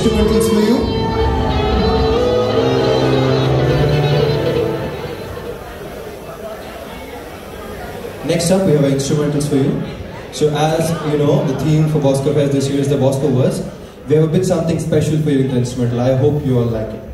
instrumentals for you. Next up, we have our instrumentals for you. So as you know, the theme for Bosco Fest this year is the Bosco verse. We have a bit something special for you in the instrumental. I hope you all like it.